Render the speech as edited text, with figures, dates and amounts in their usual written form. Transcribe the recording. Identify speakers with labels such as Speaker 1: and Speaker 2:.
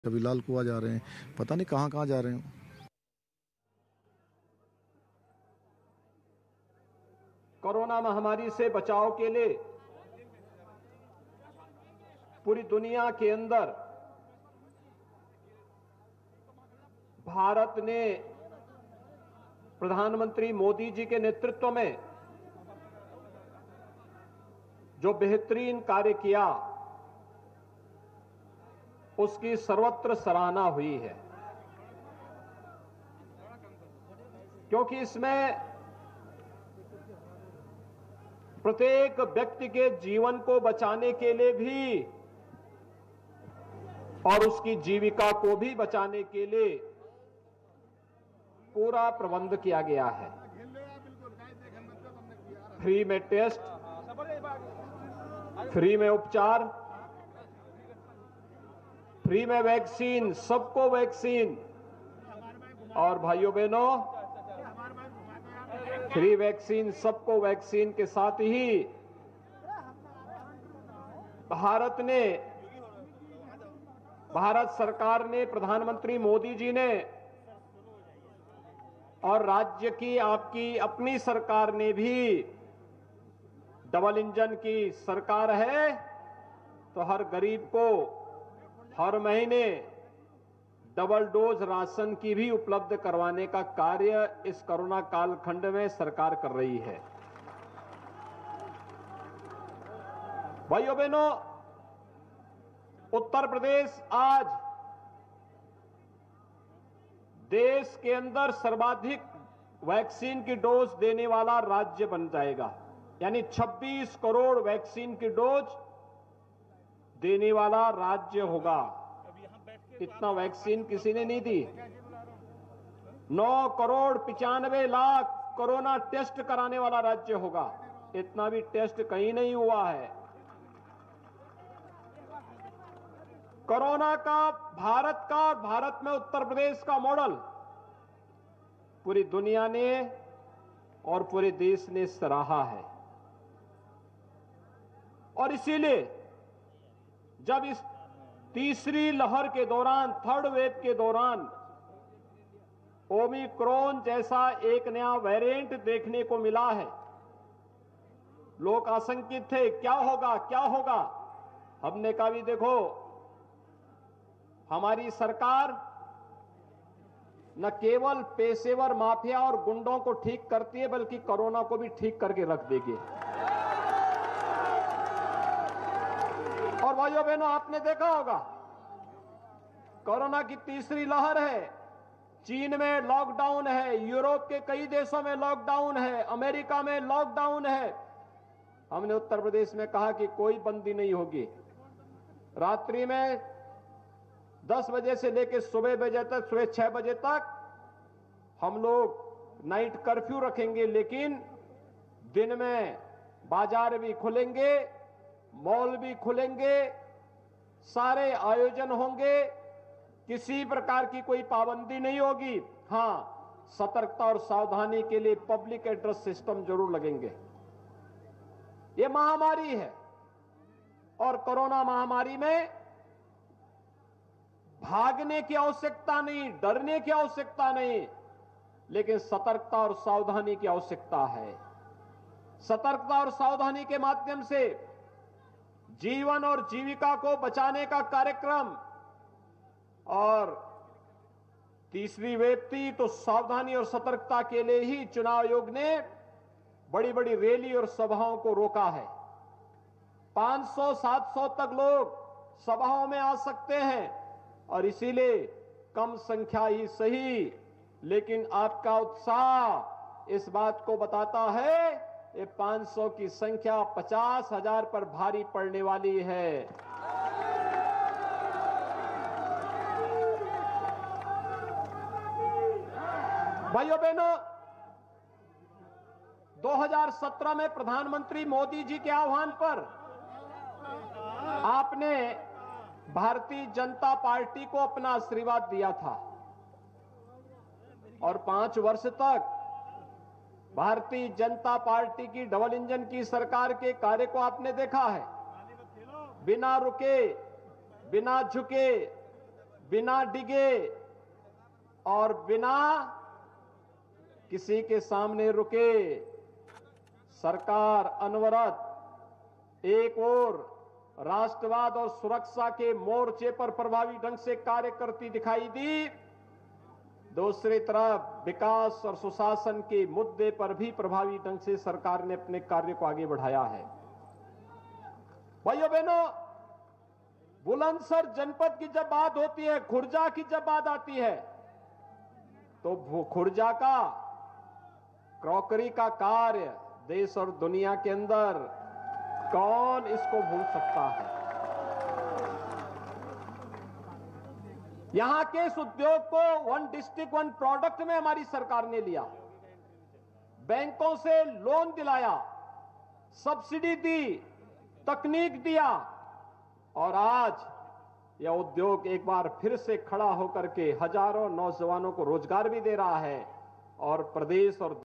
Speaker 1: कभी लाल कुआं जा रहे हैं, पता नहीं कहाँ कहाँ जा रहे हैं।
Speaker 2: कोरोना महामारी से बचाव के लिए पूरी दुनिया के अंदर भारत ने प्रधानमंत्री मोदी जी के नेतृत्व में जो बेहतरीन कार्य किया उसकी सर्वत्र सराहना हुई है, क्योंकि इसमें प्रत्येक व्यक्ति के जीवन को बचाने के लिए भी और उसकी जीविका को भी बचाने के लिए पूरा प्रबंध किया गया है। फ्री में टेस्ट, फ्री में उपचार, फ्री में वैक्सीन, सबको वैक्सीन। और भाइयों बहनों, फ्री वैक्सीन, सबको वैक्सीन के साथ ही भारत सरकार ने, प्रधानमंत्री मोदी जी ने और राज्य की आपकी अपनी सरकार ने भी, डबल इंजन की सरकार है तो हर गरीब को हर महीने डबल डोज राशन की भी उपलब्ध करवाने का कार्य इस कोरोना कालखंड में सरकार कर रही है। भाइयों बहनों, उत्तर प्रदेश आज देश के अंदर सर्वाधिक वैक्सीन की डोज देने वाला राज्य बन जाएगा। यानी 26 करोड़ वैक्सीन की डोज देने वाला राज्य होगा। इतना वैक्सीन किसी ने नहीं दी। 9 करोड़ 95 लाख कोरोना टेस्ट कराने वाला राज्य होगा। इतना भी टेस्ट कहीं नहीं हुआ है। कोरोना का भारत में उत्तर प्रदेश का मॉडल पूरी दुनिया ने और पूरे देश ने सराहा है। और इसीलिए जब इस तीसरी लहर के दौरान, थर्ड वेव के दौरान ओमिक्रॉन जैसा एक नया वेरिएंट देखने को मिला है, लोग आशंकित थे क्या होगा क्या होगा। हमने कहा भी देखो, हमारी सरकार न केवल पेशेवर माफिया और गुंडों को ठीक करती है बल्कि कोरोना को भी ठीक करके रख देगी। और भाइयों बहनों, आपने देखा होगा कोरोना की तीसरी लहर है। चीन में लॉकडाउन है, यूरोप के कई देशों में लॉकडाउन है, अमेरिका में लॉकडाउन है। हमने उत्तर प्रदेश में कहा कि कोई बंदी नहीं होगी। रात्रि में 10 बजे से लेकर सुबह 6 बजे तक हम लोग नाइट कर्फ्यू रखेंगे, लेकिन दिन में बाजार भी खुलेंगे, मॉल भी खुलेंगे, सारे आयोजन होंगे, किसी प्रकार की कोई पाबंदी नहीं होगी। हां, सतर्कता और सावधानी के लिए पब्लिक एड्रेस सिस्टम जरूर लगेंगे। यह महामारी है और कोरोना महामारी में भागने की आवश्यकता नहीं, डरने की आवश्यकता नहीं, लेकिन सतर्कता और सावधानी की आवश्यकता है। सतर्कता और सावधानी के माध्यम से जीवन और जीविका को बचाने का कार्यक्रम, और तीसरी वेव थी तो सावधानी और सतर्कता के लिए ही चुनाव आयोग ने बड़ी बड़ी रैली और सभाओं को रोका है। 500-700 तक लोग सभाओं में आ सकते हैं और इसीलिए कम संख्या ही सही, लेकिन आपका उत्साह इस बात को बताता है ये 500 की संख्या 50,000 पर भारी पड़ने वाली है। भाइयों बहनों, 2017 में प्रधानमंत्री मोदी जी के आह्वान पर आपने भारतीय जनता पार्टी को अपना आशीर्वाद दिया था और 5 वर्ष तक भारतीय जनता पार्टी की डबल इंजन की सरकार के कार्य को आपने देखा है। बिना रुके, बिना झुके, बिना डिगे और बिना किसी के सामने रुके सरकार अनवरत एक ओर राष्ट्रवाद और सुरक्षा के मोर्चे पर प्रभावी ढंग से कार्य करती दिखाई दी, दूसरी तरफ विकास और सुशासन के मुद्दे पर भी प्रभावी ढंग से सरकार ने अपने कार्य को आगे बढ़ाया है। भाइयों बहनों, बुलंदशहर जनपद की जब बात होती है, खुर्जा की जब बात आती है, तो खुर्जा का क्रॉकरी का कार्य देश और दुनिया के अंदर कौन इसको भूल सकता है। यहां के इस उद्योग को वन डिस्ट्रिक्ट वन प्रोडक्ट में हमारी सरकार ने लिया, बैंकों से लोन दिलाया, सब्सिडी दी, तकनीक दिया और आज यह उद्योग एक बार फिर से खड़ा होकर के हजारों नौजवानों को रोजगार भी दे रहा है और प्रदेश और